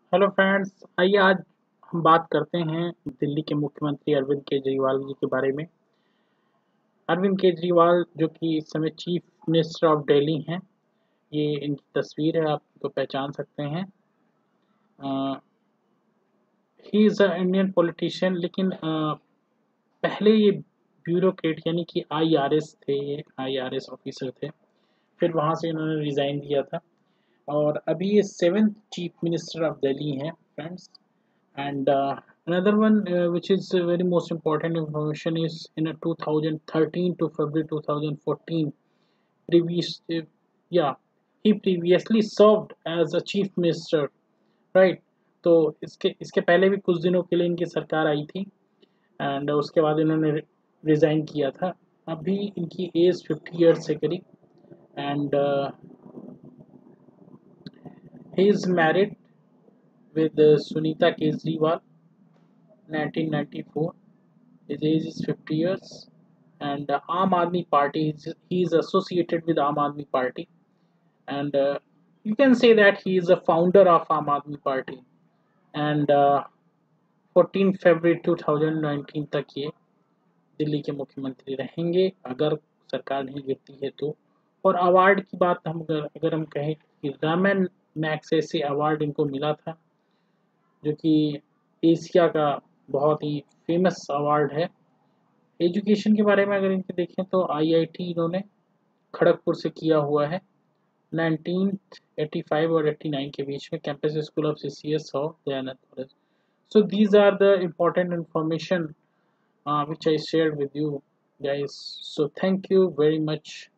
Hello friends, आइए आज हम बात करते हैं दिल्ली के मुख्यमंत्री अरविंद केजरीवाल जी के बारे में। अरविंद केजरीवाल जो कि इस समय चीफ मिनिस्टर ऑफ दिल्ली हैं। ये इनकी तस्वीर है, आप इनको पहचान सकते हैं। He is a Indian politician, लेकिन पहले ये ब्यूरोक्रेट यानी कि आईआरएस थे, ये आईआरएस ऑफिसर थे। फिर वहाँ से इन्होंने रिज़ाइन दिया था और अभी ये seventh chief minister of Delhi हैं friends. And another one, which is very most important information, is in a 2013 to February 2014. Previous, yeah, he previously served as a chief minister, right? तो इसके पहले भी कुछ दिनों के लिए इनकी सरकार आई थी एंड उसके बाद इन्होंने रिजाइन किया था। अभी इनकी एज 50 ईयर्स है करीब। And he is married with Sunita Kejriwal 1994. His age is 50 years, and Aam Aadmi Party. He is associated with Aam Aadmi Party, and you can say that he is a founder of Aam Aadmi Party. And 14 February 2019 तक ये दिल्ली के मुख्यमंत्री रहेंगे अगर सरकार नहीं गिरती है तो। और अवार्ड की बात हम अगर हम कहें कि रामन मैग्सेसे अवार्ड इनको मिला था, जो कि एशिया का बहुत ही फेमस अवार्ड है। एजुकेशन के बारे में अगर इनके देखें तो आईआईटी इन्होंने खड़गपुर से किया हुआ है 1985 और 89 के बीच में, campus school of CCS of Dayanand college. So these are the important information which I shared with you guys. So thank you very much